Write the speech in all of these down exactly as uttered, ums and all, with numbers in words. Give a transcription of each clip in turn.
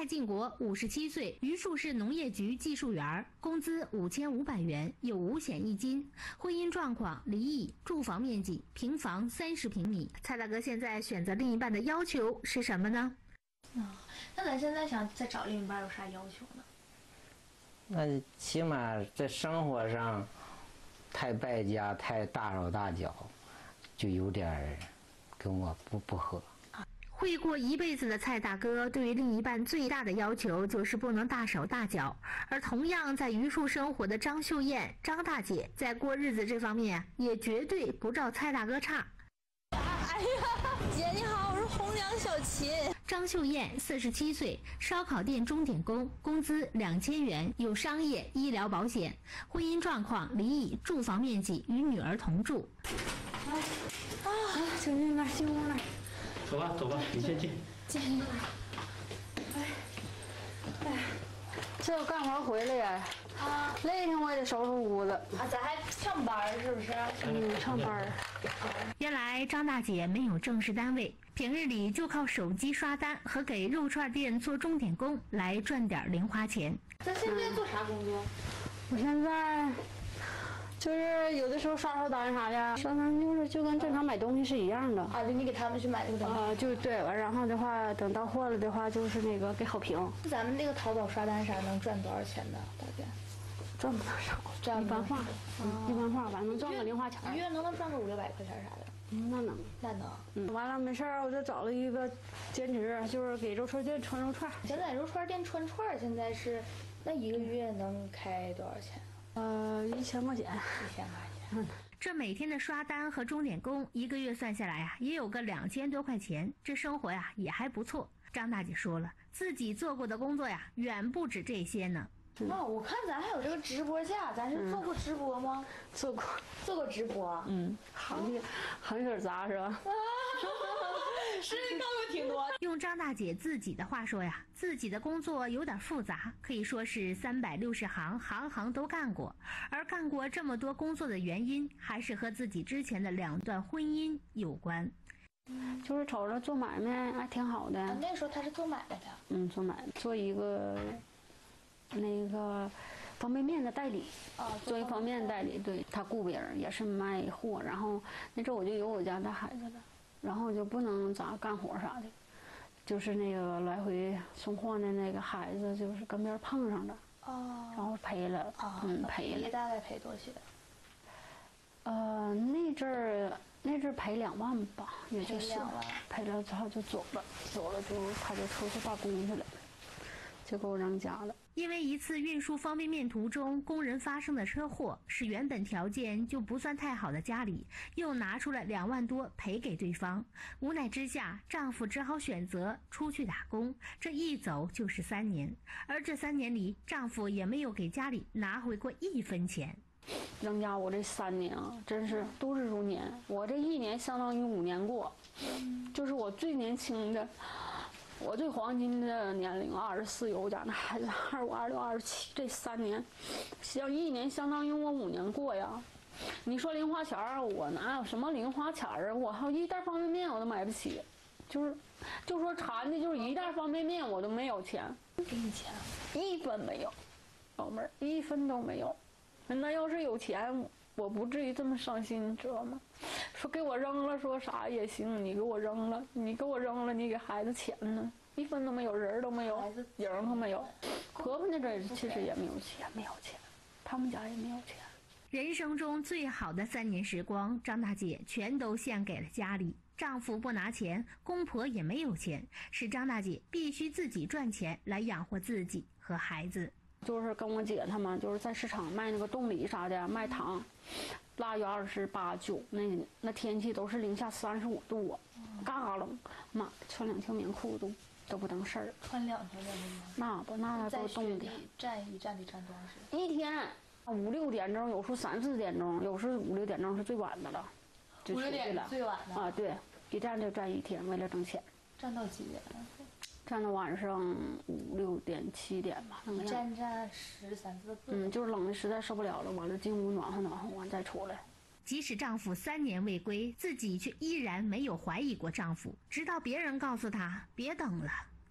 蔡进国，五十七岁，榆树市农业局技术员，工资五千五百元，有五险一金，婚姻状况离异，住房面积平房三十平米。蔡大哥现在选择另一半的要求是什么呢？ 啊，那咱现在想再找另一半有啥要求呢？ 那起码在生活上，太败家、太大手大脚，就有点跟我不不合。 会过一辈子的蔡大哥对于另一半最大的要求就是不能大手大脚，而同样在榆树生活的张秀燕张大姐在过日子这方面也绝对不照蔡大哥差。 哎呀，姐你好，我是红娘小琴。 张秀燕四十七岁，烧烤店钟点工，工资两千元，有商业医疗保险，婚姻状况离异，住房面积与女儿同住。 哎，啊，请进来，进屋来。 走吧，走吧，你先进。 进来。哎，哎， 这我干活回来呀， 啊， 累挺我也得收拾屋子。 啊，咱还上班是不是？ 嗯，上班。 原来张大姐没有正式单位，平日里就靠手机刷单和给肉串店做钟点工来赚点零花钱。 咱现在做啥工作？ 我现在就是有的时候刷刷单啥的，刷单就是就跟正常买东西是一样的。 啊，就你给他们去买这个东西。 啊，就对，完然后的话，等到货了的话，就是那个给好评。 咱们那个淘宝刷单啥能赚多少钱呢？大概？ 赚不多少， 赚一般化，嗯，一般化，完能赚个零花钱。 一月能不能赚个五六百块钱啥的？ 嗯，那能， 那能。 嗯，完了没事儿，我就找了一个兼职，就是给肉串店穿肉串。 现在肉串店穿串现在是，那一个月能开多少钱？ 呃，一千块钱。 一千块钱。嗯。 这每天的刷单和钟点工，一个月算下来呀、啊，也有个两千多块钱，这生活呀也还不错。张大姐说了，自己做过的工作呀，远不止这些呢。 哦，我看咱还有这个直播架，咱是做过直播吗？ 嗯、做过， 做过直播。 嗯，行业行业杂是吧？啊， 是告诉挺多。 用张大姐自己的话说呀，自己的工作有点复杂，可以说是三百六十行，行行都干过。而干过这么多工作的原因，还是和自己之前的两段婚姻有关。 嗯，就是瞅着做买卖还挺好的。 啊，那时候他是做买卖的。 嗯，做买卖，做一个。那个方便面的代理， 啊， 做一方便代理，对他雇别人也是卖货，然后那阵我就有我家带孩子的，然后就不能咋干活啥的，就是那个来回送货的那个孩子就是跟别人碰上了， 哦， 然后赔了， 啊， 嗯，赔了， 大概赔多少钱？ 呃，那阵儿那阵儿赔两万吧，也就是两万， 赔了之后就走了，走了就他就出去打工去了。就给我扔家了。 因为一次运输方便面途中工人发生的车祸，使原本条件就不算太好的家里又拿出了两万多赔给对方。无奈之下，丈夫只好选择出去打工，这一走就是三年，而这三年里，丈夫也没有给家里拿回过一分钱。 扔家我这三年啊，真是度日如年。我这一年相当于五年过，就是我最年轻的。我最黄金的年龄二十四，有我家那孩子二五、二六、二十七，这三年，像一年相当于我五年过呀。你说零花钱我哪有什么零花钱啊？我还有一袋方便面我都买不起，就是，就说馋的，就是一袋方便面我都没有钱， 给你钱， 一分没有，老妹儿一分都没有。那要是有钱，我不至于这么伤心，你知道吗？说给我扔了，说啥也行，你给我扔了，你给我扔了，你给孩子钱呢？一分都没有，人都没有，影都没有。婆婆那阵其实也没有钱，没有钱，他们家也没有钱。 人生中最好的三年时光，张大姐全都献给了家里。丈夫不拿钱，公婆也没有钱，使张大姐必须自己赚钱来养活自己和孩子。 就是跟我姐他们就是在市场卖那个冻梨啥的，卖糖。腊月二十八九，那那天气都是零下三十五度啊，嘎冷，妈穿两条棉裤都都不等事儿。 穿两条棉裤？ 那不那都冻的。 站一站得站多长时间？一天五六点钟，有时候三四点钟，有时候五六点钟是最晚的了，就五六点最晚的啊，对，一站就站一天，为了挣钱。 站到几点呢？ 站到晚上五六点七点吧，那个站站十三四个。 嗯，就是冷的实在受不了了，完了进屋暖和暖和，完再出来。 即使丈夫三年未归，自己却依然没有怀疑过丈夫，直到别人告诉她别等了，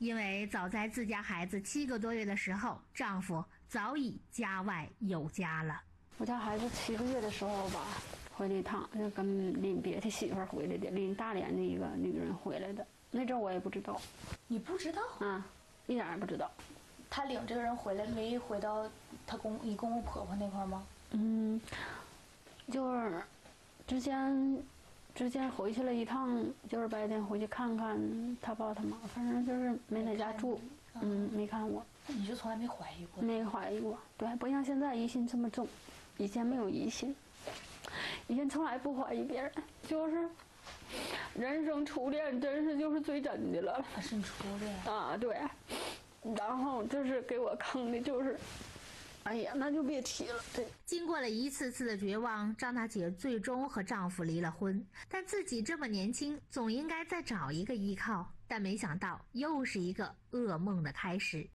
因为早在自家孩子七个多月的时候，丈夫早已家外有家了。 我家孩子七个月的时候吧，回来一趟，就跟领别的媳妇儿回来的，领大连的一个女人回来的。那阵我也不知道， 你不知道？ 啊，一点也不知道。 他领这个人回来没回到他公你公公婆婆那块吗？ 嗯，就是之前之前回去了一趟，就是白天回去看看他爸他妈，反正就是没在家住，嗯，没看我。 那你就从来没怀疑过？ 没怀疑过，对，不像现在疑心这么重，以前没有疑心，以前从来不怀疑别人，就是人生初恋，真是就是最真的了。 他是你初恋啊？对，然后就是给我坑的，就是。哎呀，那就别提了。对， 经过了一次次的绝望，张大姐最终和丈夫离了婚。但自己这么年轻，总应该再找一个依靠。但没想到，又是一个噩梦的开始。